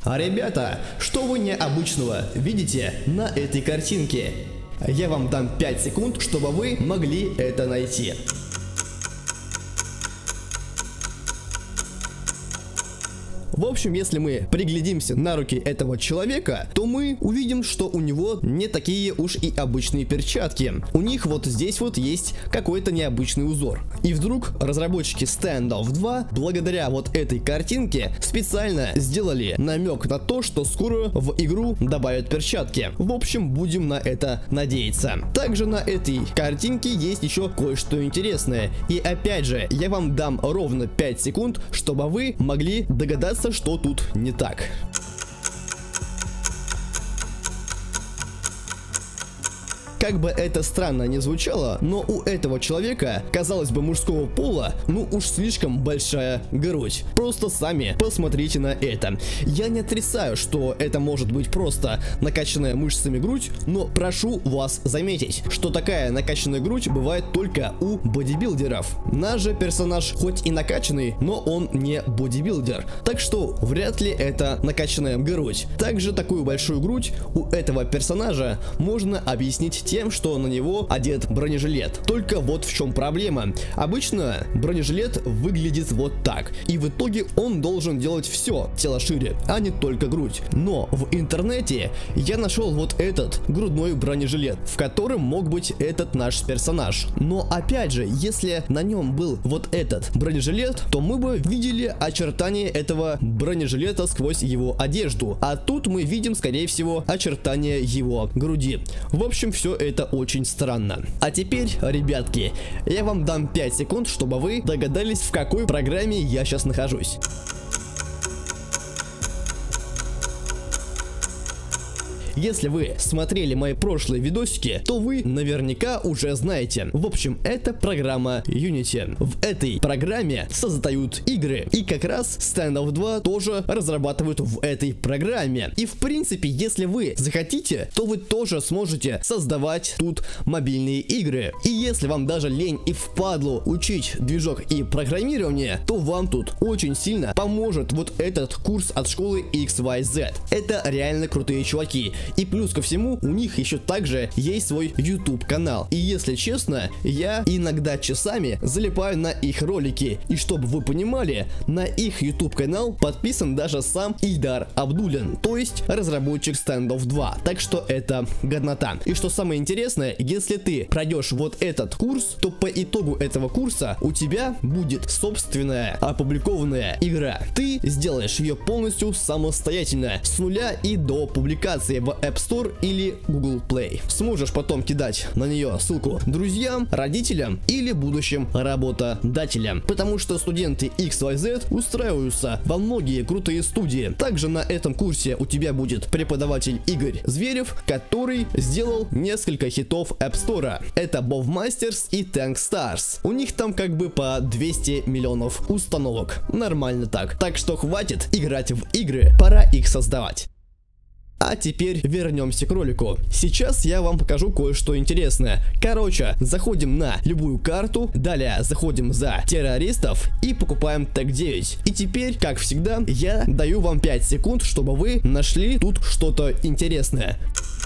А ребята, что вы необычного видите на этой картинке? Я вам дам 5 секунд, чтобы вы могли это найти. В общем, если мы приглядимся на руки этого человека, то мы увидим, что у него не такие уж и обычные перчатки. У них вот здесь вот есть какой-то необычный узор. И вдруг разработчики Standoff 2, благодаря вот этой картинке, специально сделали намек на то, что скоро в игру добавят перчатки. В общем, будем на это надеяться. Также на этой картинке есть еще кое-что интересное. И опять же, я вам дам ровно 5 секунд, чтобы вы могли догадаться, что тут не так. Как бы это странно не звучало, но у этого человека, казалось бы, мужского пола, ну уж слишком большая грудь. Просто сами посмотрите на это. Я не отрицаю, что это может быть просто накачанная мышцами грудь, но прошу вас заметить, что такая накачанная грудь бывает только у бодибилдеров. Наш же персонаж хоть и накачанный, но он не бодибилдер. Так что вряд ли это накачанная грудь. Также такую большую грудь у этого персонажа можно объяснить тем, что на него одет бронежилет. Только вот в чем проблема. Обычно бронежилет выглядит вот так, и в итоге он должен делать все тело шире, а не только грудь. Но в интернете я нашел вот этот грудной бронежилет, в котором мог быть этот наш персонаж. Но опять же, если на нем был вот этот бронежилет, то мы бы видели очертания этого бронежилета сквозь его одежду, а тут мы видим, скорее всего, очертания его груди. В общем, все это очень странно. А теперь, ребятки, я вам дам 5 секунд, чтобы вы догадались, в какой программе я сейчас нахожусь. Если вы смотрели мои прошлые видосики, то вы наверняка уже знаете. В общем, это программа Unity. В этой программе создают игры. И как раз Standoff 2 тоже разрабатывают в этой программе. И в принципе, если вы захотите, то вы тоже сможете создавать тут мобильные игры. И если вам даже лень и впадлу учить движок и программирование, то вам тут очень сильно поможет вот этот курс от школы XYZ. Это реально крутые чуваки. И плюс ко всему, у них еще также есть свой YouTube канал. И если честно, я иногда часами залипаю на их ролики. И чтобы вы понимали, на их YouTube канал подписан даже сам Ильдар Абдулин, то есть разработчик Standoff 2. Так что это годнота. И что самое интересное, если ты пройдешь вот этот курс, то по итогу этого курса у тебя будет собственная опубликованная игра. Ты сделаешь ее полностью самостоятельно, с нуля и до публикации в App Store или Google Play. Сможешь потом кидать на нее ссылку друзьям, родителям или будущим работодателям. Потому что студенты XYZ устраиваются во многие крутые студии. Также на этом курсе у тебя будет преподаватель Игорь Зверев, который сделал несколько хитов App Store. Это Bow Masters и Tank Stars. У них там как бы по 200 миллионов установок. Нормально так. Так что хватит играть в игры, пора их создавать. А теперь вернемся к ролику. Сейчас я вам покажу кое-что интересное. Короче, заходим на любую карту, далее заходим за террористов и покупаем тег 9. И теперь, как всегда, я даю вам 5 секунд, чтобы вы нашли тут что-то интересное.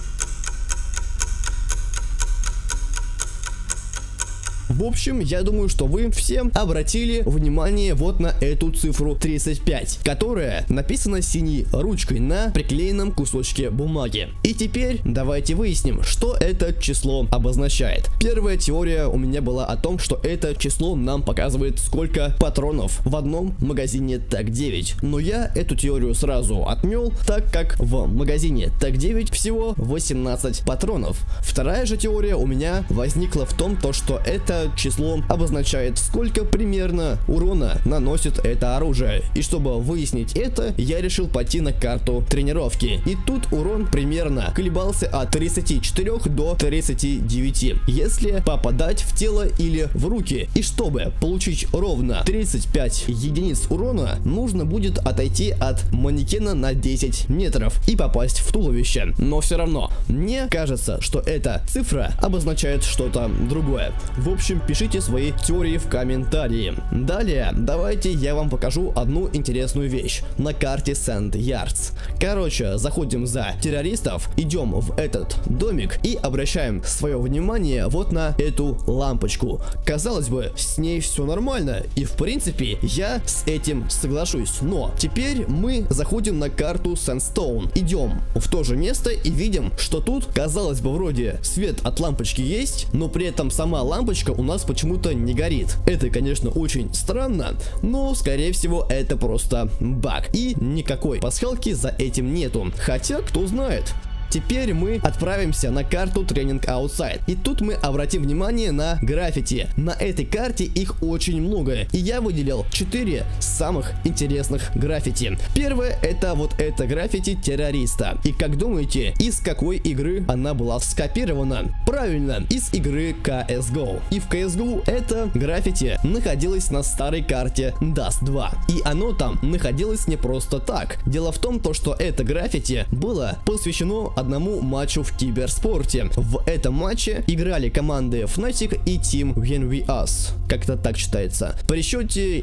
В общем, я думаю, что вы все обратили внимание вот на эту цифру 35, которая написана синей ручкой на приклеенном кусочке бумаги. И теперь давайте выясним, что это число обозначает. Первая теория у меня была о том, что это число нам показывает, сколько патронов в одном магазине тег 9. Но я эту теорию сразу отмел, так как в магазине тег 9 всего 18 патронов. Вторая же теория у меня возникла в том, что это число обозначает, сколько примерно урона наносит это оружие. И чтобы выяснить это, я решил пойти на карту тренировки. И тут урон примерно колебался от 34 до 39, если попадать в тело или в руки. И чтобы получить ровно 35 единиц урона, нужно будет отойти от манекена на 10 метров и попасть в туловище. Но все равно, мне кажется, что эта цифра обозначает что-то другое. В общем, общем, пишите свои теории в комментарии. Далее, давайте я вам покажу одну интересную вещь на карте Sand Yards. Короче, заходим за террористов, идем в этот домик и обращаем свое внимание вот на эту лампочку. Казалось бы, с ней все нормально, и в принципе я с этим соглашусь. Но теперь мы заходим на карту Sandstone, идем в то же место и видим, что тут, казалось бы, вроде свет от лампочки есть, но при этом сама лампочка у нас почему-то не горит. Это, конечно, очень странно, но скорее всего это просто баг, и никакой пасхалки за этим нету. Хотя, кто знает. Теперь мы отправимся на карту Training Outside. И тут мы обратим внимание на граффити. На этой карте их очень много. И я выделил 4 самых интересных граффити. Первое — это вот это граффити террориста. И как думаете, из какой игры она была скопирована? Правильно, из игры CSGO. И в CSGO это граффити находилось на старой карте Dust 2. И оно там находилось не просто так. Дело в том, что это граффити было посвящено одному матчу в киберспорте. В этом матче играли команды Fnatic и Team WinVS. Как-то так читается. При счете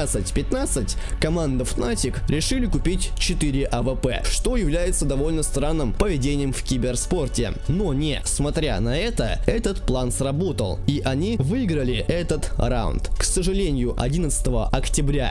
17-15 команда Fnatic решили купить 4 АВП, что является довольно странным поведением в киберспорте. Но не, смотря на это, этот план сработал, и они выиграли этот раунд. К сожалению, 11 октября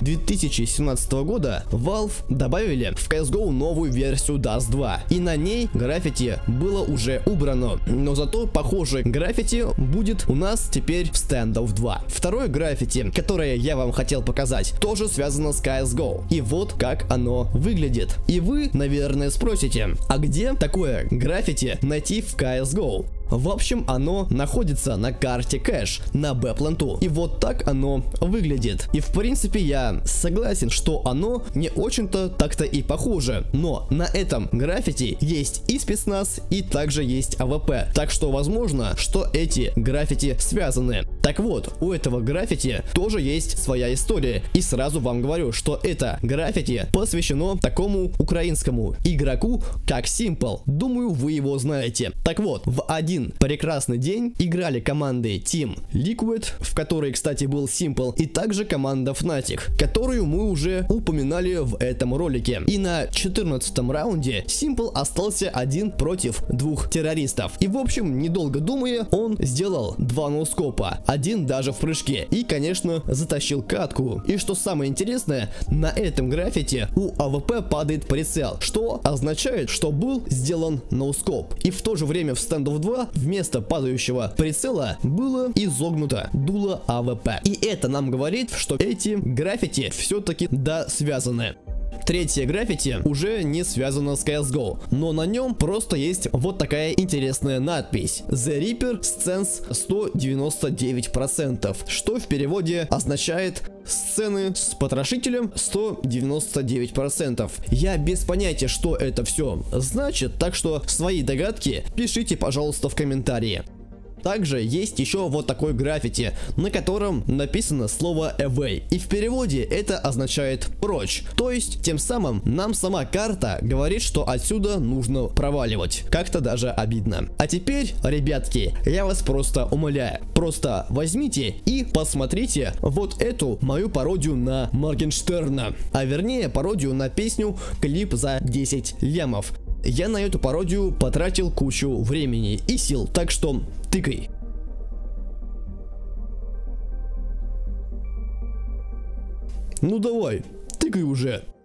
2017 года Valve добавили в CSGO новую версию Dust 2, и на ней граффити было уже убрано, но зато похожий граффити будет у нас теперь в Standoff 2. Второе граффити, которое я вам хотел показать, тоже связано с CSGO, и вот как оно выглядит. И вы, наверное, спросите, а где такое граффити найти в CSGO? В общем, оно находится на карте кэш, на Б-планту. И вот так оно выглядит. И в принципе я согласен, что оно не очень-то так-то и похоже. Но на этом граффити есть и спецназ, и также есть АВП. Так что возможно, что эти граффити связаны. Так вот, у этого граффити тоже есть своя история. И сразу вам говорю, что это граффити посвящено такому украинскому игроку, как Simple. Думаю, вы его знаете. Так вот, в один прекрасный день играли команды Team Liquid, в которой, кстати, был Simple, и также команда Fnatic, которую мы уже упоминали в этом ролике. И на 14-м раунде Simple остался один против 2 террористов. И в общем, недолго думая, он сделал 2 ноускопа, один даже в прыжке, и, конечно, затащил катку. И что самое интересное, на этом граффити у АВП падает прицел, что означает, что был сделан ноускоп. И в то же время в Standoff 2 вместо падающего прицела было изогнуто дуло АВП. И это нам говорит, что эти граффити все-таки связаны. Третье граффити уже не связано с CSGO, но на нем просто есть вот такая интересная надпись: The Reaper Scans 199%, что в переводе означает сцены с потрошителем 199%. Я без понятия, что это все значит, так что свои догадки пишите, пожалуйста, в комментарии. Также есть еще вот такой граффити, на котором написано слово away, и в переводе это означает прочь. То есть тем самым нам сама карта говорит, что отсюда нужно проваливать. Как-то даже обидно. А теперь, ребятки, я вас просто умоляю, просто возьмите и посмотрите вот эту мою пародию на Моргенштерна, а вернее пародию на песню «Клип за 10 лямов». Я на эту пародию потратил кучу времени и сил, так что тыкай. Ну давай, тыкай уже.